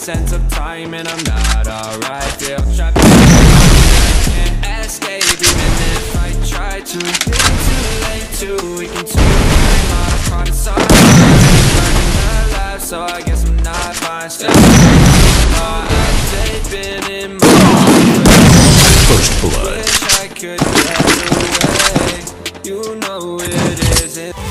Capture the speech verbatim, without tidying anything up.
sense of time and I'm not alright. Feel trapped, can't escape even if I try to. It's too late to, we can turn my heart aside. Burning alive, so I guess I'm not fine. Still, I've been in my First blood. wish I could get away. You know it isn't.